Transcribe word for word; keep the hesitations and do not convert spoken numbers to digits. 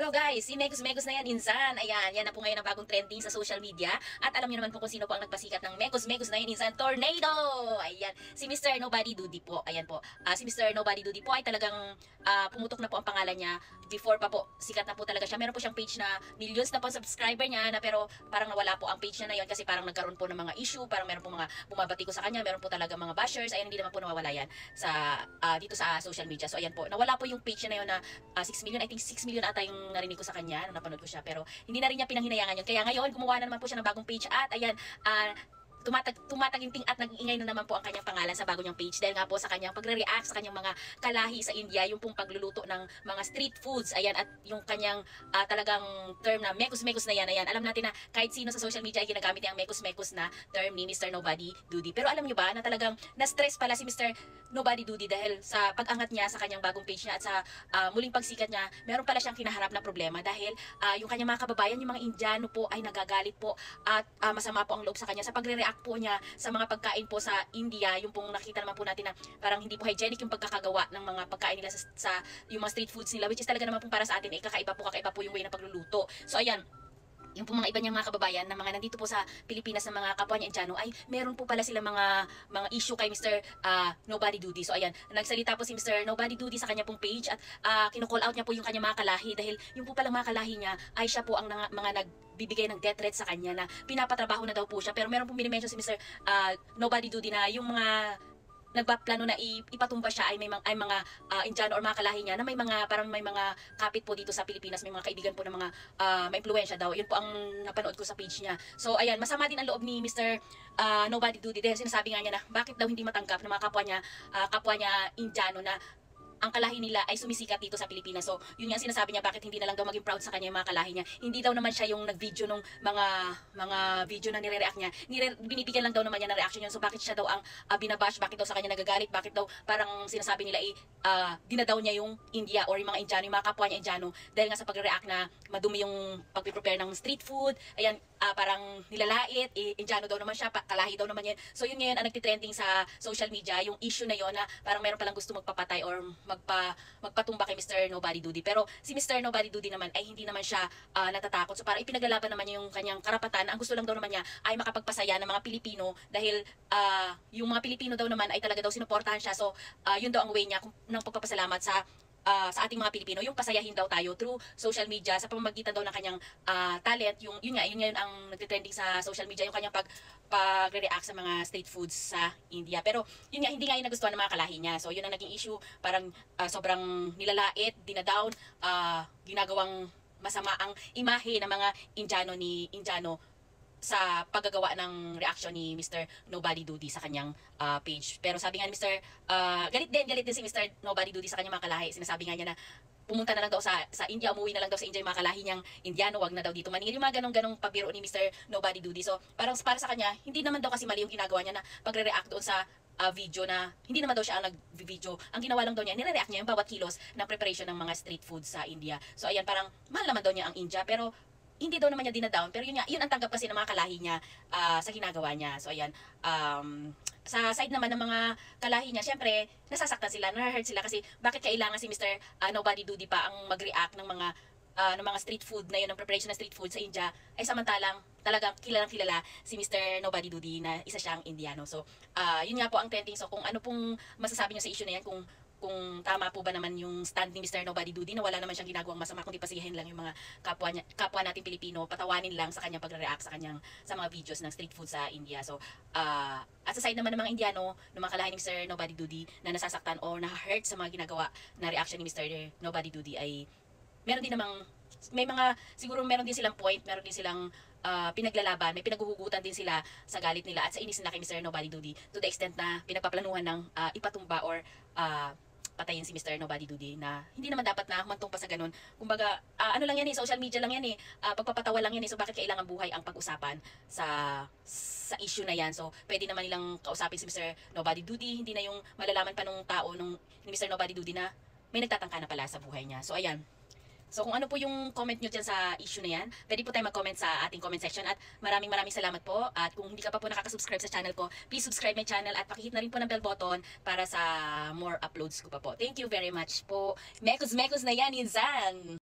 Hello guys, si Megos Megos na yan, Insan. Ayan, yan na po ngayon ang bagong trending sa social media. At alam niyo naman po kung sino po ang nagpasikat ng Megos Megos na yan, Insan, Tornado! Ayan, si Mister Nobody Duty po. Ayan po, uh, si Mister Nobody Duty po ay talagang uh, pumutok na po ang pangalan niya. Before pa po, sikat na po talaga siya. Meron po siyang page na millions na po subscriber niya na pero parang nawala po ang page niya na yon kasi parang nagkaroon po ng mga issue, parang meron po mga bumabati ko sa kanya, meron po talaga mga bashers. Ayan, hindi naman po nawawala yan sa, uh, dito sa social media. So ayan po, nawala po yung page niya na yun na uh, six million, I think six million ata yung narinig ko sa kanya nung napanood ko siya, pero hindi na rin niya pinanghinayangan yun. Kaya ngayon, gumawa na naman po siya ng bagong page at ayan, uh, tumatag tumataginting at nag-iingay na naman po ang kanyang pangalan sa bago niyang page dahil nga po sa kanyang pagre-react sa kanyang mga kalahi sa India, yung pong pagluluto ng mga street foods, ayan, at yung kanyang uh, talagang term na mekos-mekos na yan, ayan. Alam natin na kahit sino sa social media ay ginagamit yung mekos-mekos na term ni Mister Nobody Duty. Pero alam niyo ba na talagang na-stress pala si Mister Nobody Duty dahil sa pag-angat niya sa kanyang bagong page niya at sa uh, muling pagsikat niya, meron pala siyang kinaharap na problema dahil uh, yung kanyang mga kababayan, yung mga Indiano po ay nagagalit po at uh, masama po ang loob sa kanya sa pagre-react po niya sa mga pagkain po sa India, yung pong nakita naman po natin na parang hindi po hygienic yung pagkakagawa ng mga pagkain nila sa, sa yung mga street foods nila, which is talaga naman po para sa atin eh, kakaiba po, kakaiba po yung way na pagluluto. So ayan, yung po mga iba niyang mga kababayan na mga nandito po sa Pilipinas na mga kapwa niya Indiano ay meron po pala sila mga mga issue kay Mister Uh, Nobody Duty. So ayan, nagsalita po si Mister Nobody Duty sa kanya pong page at uh, kino-call out niya po yung kanya mga kalahi dahil yung po palang mga kalahi niya ay siya po ang mga, mga nagbibigay ng death threat sa kanya na pinapatrabaho na daw po siya. Pero meron pong minimension si Mister Uh, Nobody Duty na yung mga nagpaplano na ipatumba siya ay may mga, ay mga uh, Indiano or mga kalahi niya na may mga parang may mga kapit po dito sa Pilipinas, may mga kaibigan po ng mga uh, may impluwensya daw. Yun po ang napanood ko sa page niya. So ayan, masama din ang loob ni Mister Uh, Nobody Duty dahil sinasabi nga niya na bakit daw hindi matanggap ng mga kapwa niya, uh, kapwa niya Indiano na ang kalahi nila ay sumisikat dito sa Pilipinas. So, yun nga sinasabi niya, bakit hindi na lang daw maging proud sa kanya yung mga kalahi niya. Hindi daw naman siya yung nag-video nung mga mga video na nire-react niya. Nire binibigyan lang daw naman niya ng reaction yun. So, bakit siya daw ang uh, binabash? Bakit daw sa kanya nagagalit? Bakit daw parang sinasabi nila eh, uh, dinadaw niya yung India or yung mga Indiano, yung mga kapwa niya Indiano dahil nga sa pagre-react na madumi yung pag-prepare ng street food. Ayan, uh, parang nilalait. Eh, Indiano daw naman siya, kalahi daw naman yan. So, yun ngayon ang nagtitrending sa social media, yung issue na yon na parang meron palang gusto magpapatay or magpa, magpatumba kay Mister Nobody Duty. Pero si Mister Nobody Duty naman ay hindi naman siya uh, natatakot. So parang ipinaglalaban naman niya yung kanyang karapatan. Ang gusto lang daw naman niya ay makapagpasaya ng mga Pilipino dahil uh, yung mga Pilipino daw naman ay talaga daw sinuportahan siya. So uh, yun daw ang way niya ng pagpapasalamat sa Uh, sa ating mga Pilipino, yung pasayahin daw tayo through social media sa pamamagitan daw ng kanyang uh, talent, yung yun nga, yun ngayon ang nagte-trending sa social media, yung kanyang pag pagre-react sa mga street foods sa India. Pero yun nga, hindi nga yung nagustuhan ng mga kalahi niya. So yun ang naging issue, parang uh, sobrang nilalait, dinadown, uh, ginagawang masama ang imahe ng mga Indiano ni Indiano sa paggagawa ng reaction ni Mister Nobody Duty sa kanyang uh, page. Pero sabi nga ni Mister Uh, galit din, galit din si Mister Nobody Duty sa kanyang mga kalahi. Sinasabi nga niya na pumunta na lang daw sa, sa India, umuwi na lang daw sa India yung mga kalahi niyang Indiano, wag na daw dito maningil. Yung mga ganong-ganong pabiro ni Mister Nobody Duty. So parang para sa kanya, hindi naman daw kasi mali yung ginagawa niya na pagre-react doon sa uh, video na hindi naman daw siya ang nag-video. Ang ginawa lang daw niya, nire-react niya yung bawat kilos ng preparation ng mga street food sa India. So ayan, parang mahal naman daw niya ang India, pero hindi daw naman niya dinadown, pero yun nga, yun ang tanggap kasi ng mga kalahi niya uh, sa ginagawa niya. So ayan, um, sa side naman ng mga kalahi niya, syempre, nasasaktan sila, na-hurt sila kasi bakit kailangan si Mister Uh, Nobody Duty pa ang mag-react ng mga uh, ng mga street food na yun, ng preparation ng street food sa India, ay samantalang talagang kilalang kilala si Mister Nobody Duty na isa siyang Indiano. So, uh, yun nga po ang trending. So, kung ano pong masasabi niyo sa issue na yan, kung kung tama po ba naman yung stand ni Mister Nobody Duty na wala naman siyang ginagawang masama kundi pasiyahin lang yung mga kapwa, niya, kapwa natin Pilipino, patawanin lang sa kanyang pagre-react sa kanyang sa mga videos ng street food sa India. So, uh, at sa side naman ng mga Indiano, ng mga kalahi ni Mister Nobody Duty na nasasaktan o na-hurt sa mga ginagawa na reaction ni Mister Nobody Duty ay meron din namang may mga, siguro meron din silang point, meron din silang uh, pinaglalaban, may pinaghuhugutan din sila sa galit nila at sa inis nila kay Mister Nobody Duty to the extent na pinagpaplanuhan ng uh, ipatumba or uh, patayin si Mister Nobody Duty na hindi naman dapat na humantong pa sa ganun. Kumbaga, uh, ano lang yan eh, social media lang yan eh, uh, pagpapatawa lang yan eh, so bakit kailangan buhay ang pag-usapan sa sa issue na yan. So, pwede naman nilang kausapin si Mister Nobody Duty, hindi na yung malalaman pa nung tao nung ni Mister Nobody Duty na may nagtatangka na pala sa buhay niya. So, ayan. So kung ano po yung comment nyo dyan sa issue na yan, pwede po tayo mag-comment sa ating comment section at maraming maraming salamat po. At kung hindi ka pa po nakaka-subscribe sa channel ko, please subscribe my channel at pakihit na rin po ng bell button para sa more uploads ko pa po. Thank you very much po. Mekos Mekos na yan, Insan!